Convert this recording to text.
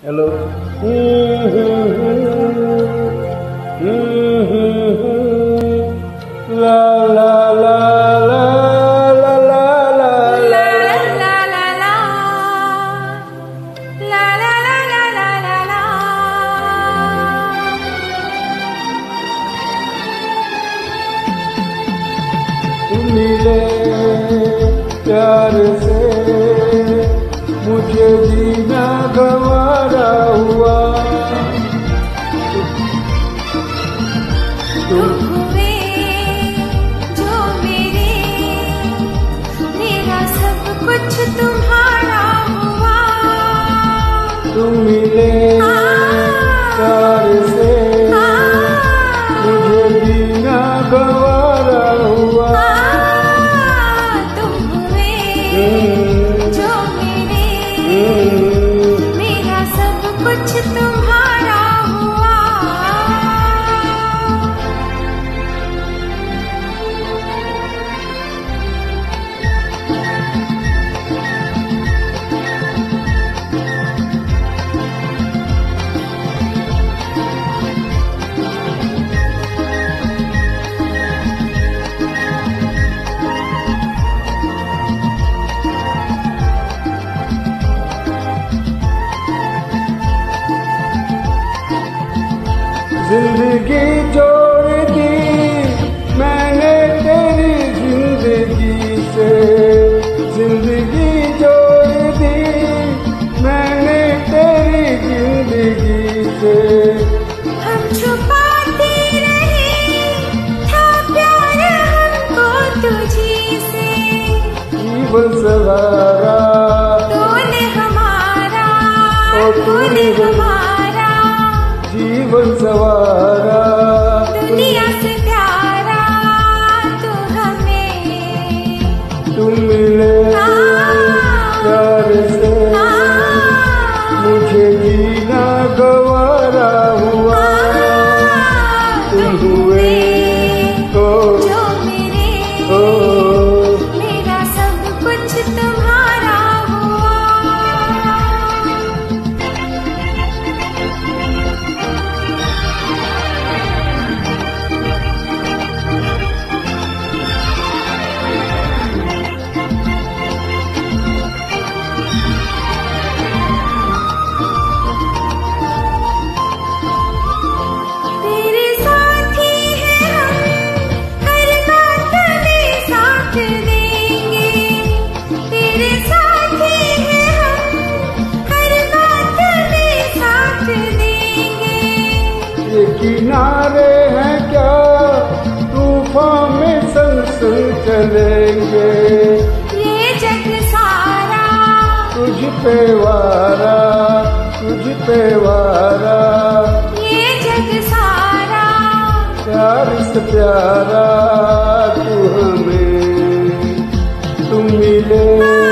Hello. ला ला ला ला ला ला ला ला ला ला ला ला ला ला ला ला ला। तुम मिले प्यार से मुझे जीना गवारा हुआ। तुम हुए जो मेरा सब कुछ तुम्हारा हुआ। तुम मिले प्यार से मुझे जीना गवारा हुआ। तुम हुए जो मेरा सब कुछ तुम्हारा हुआ। जिंदगी जोड़ दी मैंने तेरी जिंदगी से। जिंदगी जोड़ दी मैंने तेरी जिंदगी से। हम छुपाते रहे था प्यार हमको तुझी से। जीवन सवारा तूने हमारा, तूने हमारा जीवन सवारा। दुनिया से प्यारा तू हमें। तुम मिले प्यार से मुझे जीना गवारा हुआ। तुम हुए जो मेरा सब कुछ तुम्हारा हुआ। तेरे साथी हैं हम, हर बात में साथ देंगे। तेरे साथी हैं हम, हर बात में साथ देंगे। ये किनारे हैं क्या तूफान में संग संग चलेंगे। ये जग सारा तुझ पे वारा, तुझ पे वारा। ये जग सारा प्यार से प्यारा तू हमें। तुम मिले